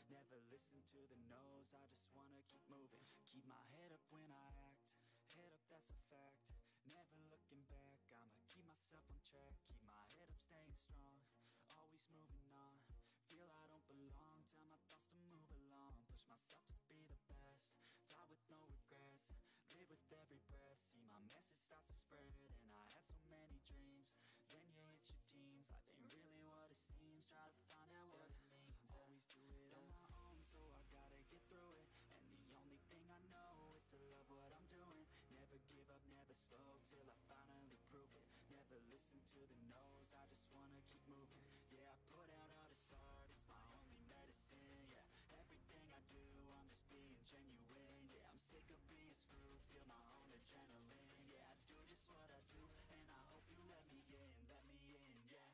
Never listen to the no's, I just wanna keep moving. Keep my head up when I act, head up, that's a fact. Never looking back, I'ma keep myself on track. Keep my head up, staying strong, always moving on. Feel I don't belong, tell my thoughts to move along. Push myself to be the best, die with no regrets. Live with every breath, see my message start to spread. And I had so many dreams, then you hit your teens. Life ain't really what it seems, try to find out what it means. Always do it on my own, so I gotta get through it. And the only thing I know is to love what I'm doing. Never give up, never slow, till I finally prove it. Never listen to the no's, I just wanna keep moving. Yeah, I put out all this art, it's my only medicine. Yeah, everything I do, I'm just being genuine. Yeah, I'm sick of being screwed, feel my own adrenaline. Yeah, I do just what I do, and I hope you let me in, yeah.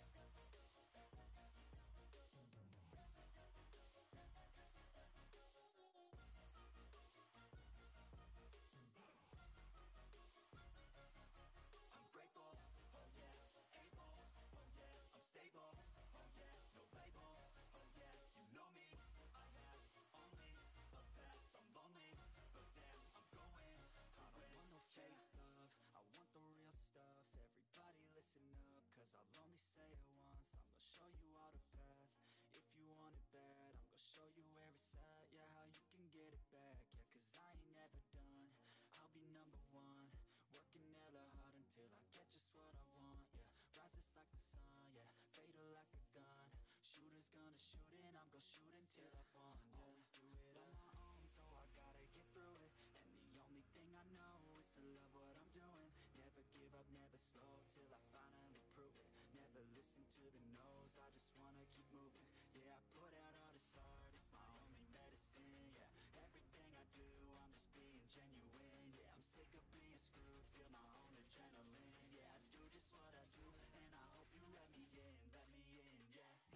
I'm grateful, oh yeah, able, oh yeah, I'm stable, oh yeah, no label, oh yeah, you know me, I have only a path, I'm lonely, but damn, I'm going to win. I don't want no fake love, I want the real stuff. Everybody listen up, cause I'll only say it once. I'm gonna show you all the path, if you want it bad. I'm gonna show you where it's at, yeah, how you can get it back. Yeah, cause I ain't never done, I'll be number one. Working hella hard until I get just what I want, yeah. Rises like the sun, yeah, fatal like a gun. Shooters gonna shoot and I'm gonna shoot until I won, yeah. Always do it on my own, so I gotta get through it. And the only thing I know is to love what I'm doing. Never give up, never slow, till I finally prove it. Never listen to the no's, I just wanna keep moving. Yeah, I put out all this art, it's my only medicine. Yeah, everything I do, I'm just being genuine. Yeah, I'm sick of being screwed, feel my own adrenaline. Yeah, I do just what I do, and I hope you let me in, yeah.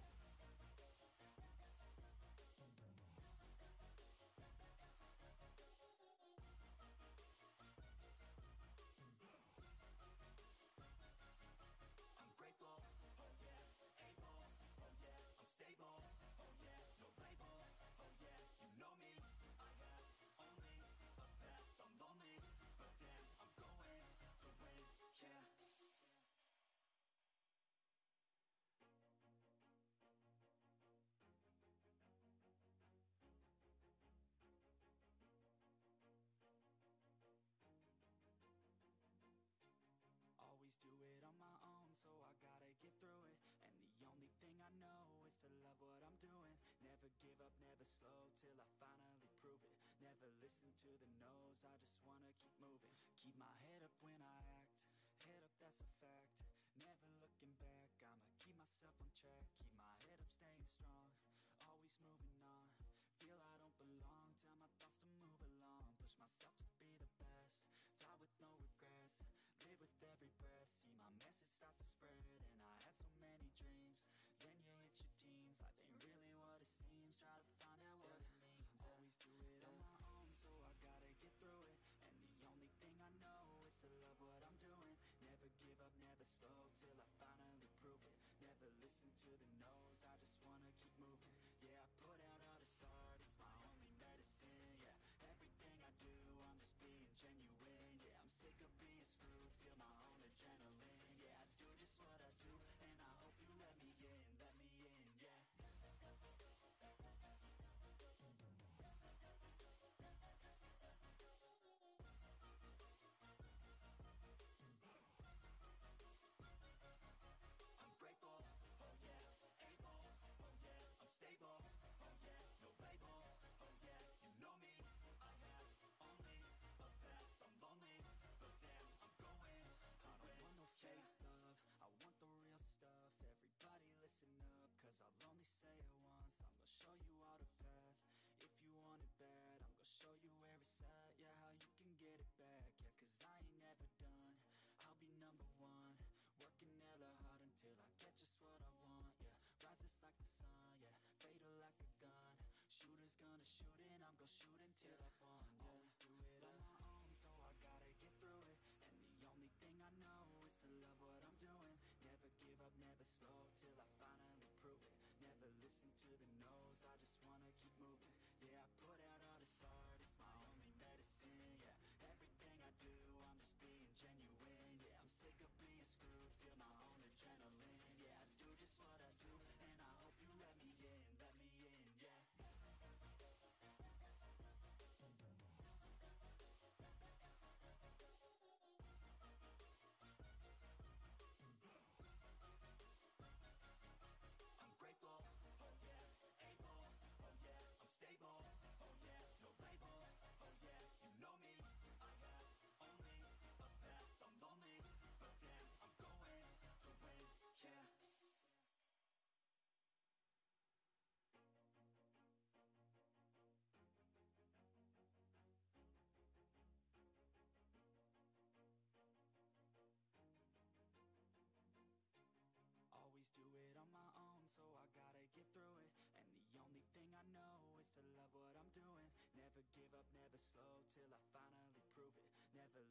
I'm grateful, oh yeah, able, oh yeah, I'm stable, oh yeah, no label, oh yeah, you know me, I have only a path, I'm lonely, but damn, I'm going to win, yeah. Always do it on my own, so I gotta get through it. And the only thing I know is to love what I'm doing. Never give up, never slow, till I finally prove it. Never listen to the no's, I just wanna keep moving. Keep my head up when I act, head up, that's a fact. Never looking back, I'ma keep myself on track. Keep my head up, staying strong, always moving on. Feel I don't belong, tell my thoughts to move along. Push myself to be the best, die with no regrets. Live with every breath, see my message start to spread. And I had so many dreams, then you hit your teens. Life ain't really what it seems, try to find out what it means. Always do it on my own, so I gotta get through it.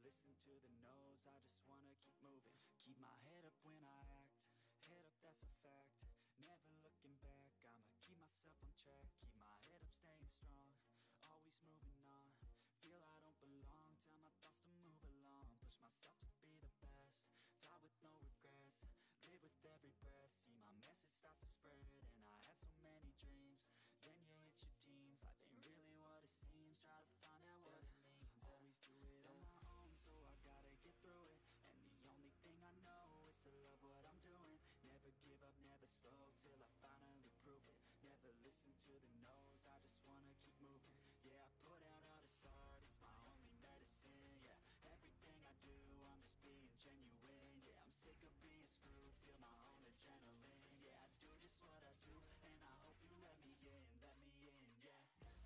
listen to the no's, I just wanna keep moving. Keep my head up when I act, head up, that's a fact. Never looking back, I'ma keep myself on track. Keep my head up, staying strong, always moving on. Feel I don't belong, tell my thoughts to move along. Push myself to be the best, die with no regrets. Live with every breath, see my message start to spread. And I had so many dreams, then you hit your teens. Life ain't really what it seems, try to find out what it means. Always do it on my own, so I gotta get through it. And the only thing I know is to love what I'm doing. Never give up, never slow, till I finally prove it. Never listen to the no's, I just wanna keep moving. Yeah, I put out all this art, it's my only medicine. Yeah, everything I do, I'm just being genuine. Yeah, I'm sick of being screwed, feel my own adrenaline. Yeah, I do just what I do, and I hope you let me in, yeah.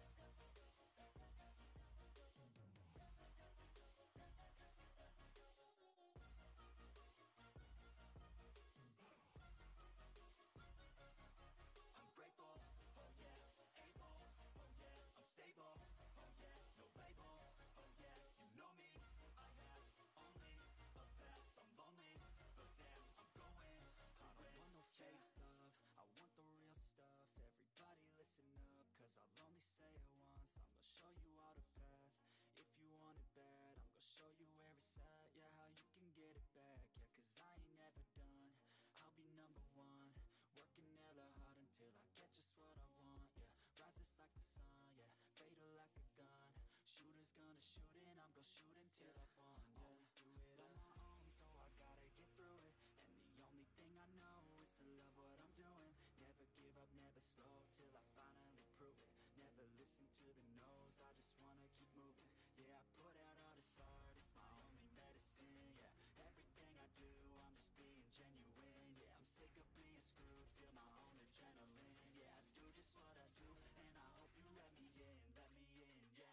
I'm grateful, oh yeah, able, oh yeah, I'm stable, oh yeah, no label, oh yeah, you know me, I have only a path, I'm lonely, but damn, I'm going to win. I don't want no fake love, I want the real stuff. Everybody listen up, cause I'll only say it once. I'm gonna show you all the path, if you want it bad. I'm gonna show you where it's at, yeah, how you can get it back. Yeah, cause I ain't never done, I'll be number one. Working hella hard until I get just what I want, yeah. Rises like the sun, yeah, fatal like a gun. Shooters gonna shoot and I'm gonna shoot until I won, yeah. Always do it on my own, so I gotta get through it. And the only thing I know is to love what I'm doing. Never give up, never slow, till I finally prove it. Never listen to the no's, I just wanna keep moving. Yeah, I put out all this art, it's my only medicine. Yeah, everything I do, I'm just being genuine. Yeah, I'm sick of being screwed, feel my own adrenaline. Yeah, I do just what I do, and I hope you let me in, yeah.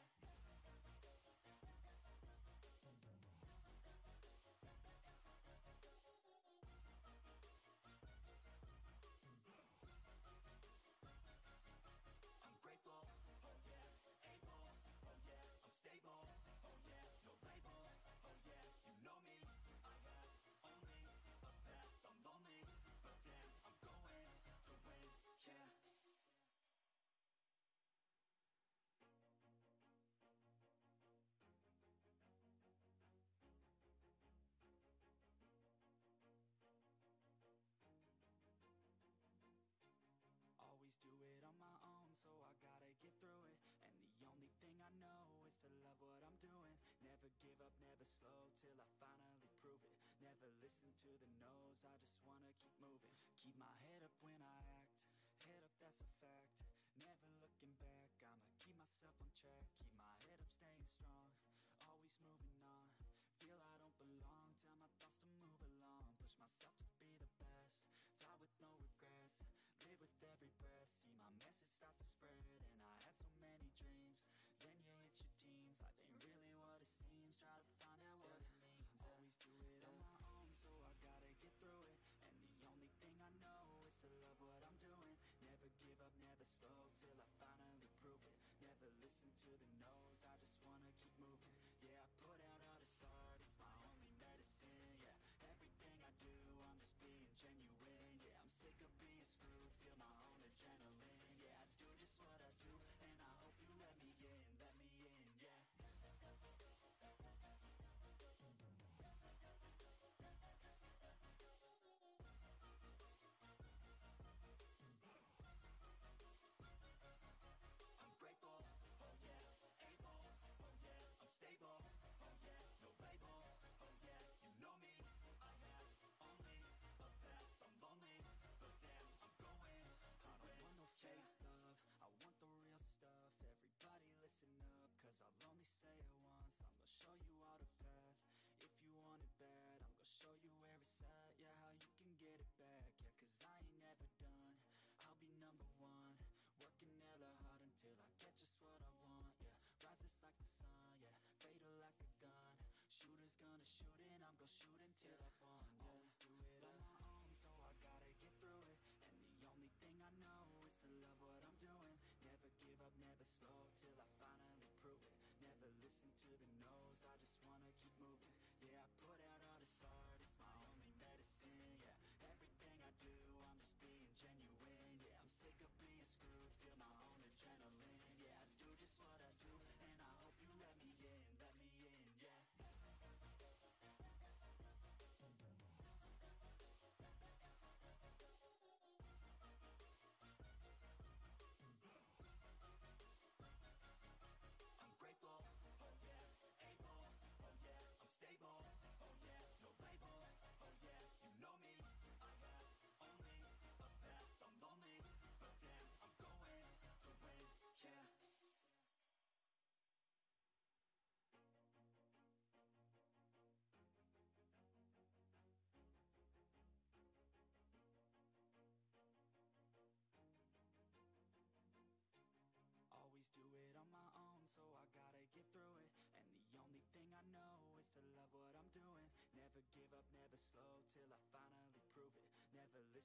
I'm grateful, oh yeah, able, oh yeah, I'm stable, oh yeah, no label, oh yeah, you know me, I have only a path, I'm lonely, but damn, I'm going to win, yeah. Always do it on my own, so I gotta get through it. And the only thing I know is to love what I'm doing. Never give up, never slow, till I finally prove it. Never listen to the no's, I just wanna keep moving. Keep my head up when I act, head up, that's a fact. Never looking back, I'ma keep myself on track. Keep my head up, staying strong, always moving on. Feel I don't belong, tell my thoughts to move along. Push myself to be the best, die with no regrets. Live with every breath, see my message start to spread. And I had so many dreams, then you hit your teens. Life ain't really what it seems, try to find out what it means. Always do it on my own, so I gotta get through it. And the only thing I know is to love what I'm doing. Never give up, never slow,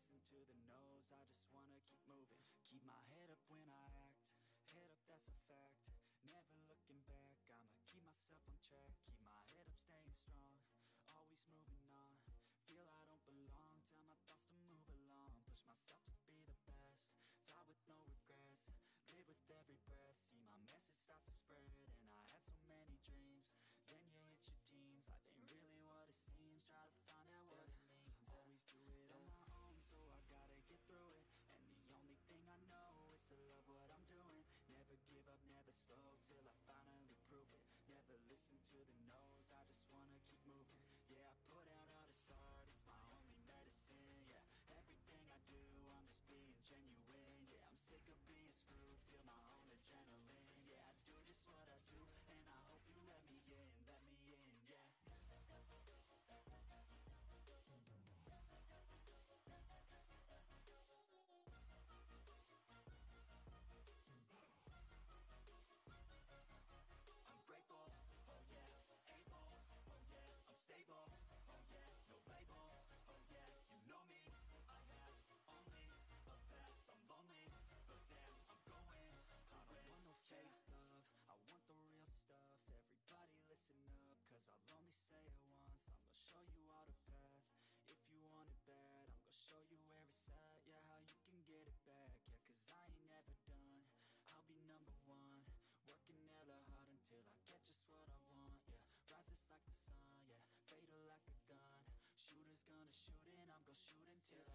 listen to the no's, I just wanna keep moving. Keep my head up when I act, head up, that's a fact. Never looking back, I'ma keep myself on track. Keep my head up, staying strong, always moving on. Feel I don't belong, tell my thoughts to move along. Push myself to be the best, die with no regrets. Live with every breath, see my message start to spread. And I had so many dreams, then you hit your teens. Life ain't really what it seems, try to find out what it means. Always do it on my own, so I gotta get through it. And the only thing I know is to love what I'm doing. Never give up, never slow, till I finally prove it. Never listen to the no's, I just wanna keep moving. Yeah, I put out all this art, it's my only medicine. Yeah, everything I do, I'm just being genuine. Yeah, I'm sick of being screwed, feel my own adrenaline. Yeah, I do just what I do, and I hope you let me in, yeah. I'm grateful, oh yeah, able, oh yeah, I'm stable, oh yeah, no label, oh yeah, you know me, I have only a path, I'm lonely, but damn, I'm going to win. I don't want no fake love, I want the real stuff. Everybody listen up, cause I'll only say it once. I'm gonna show you all the path, if you want it bad. I'm gonna show you where it's at, yeah, how you can get it back. Yeah, cause I ain't never done, I'll be number one. Working hella hard until I get just what I want, yeah. Rises like the sun, yeah, fatal like a gun. Shooters gonna shoot and I'm gonna shoot until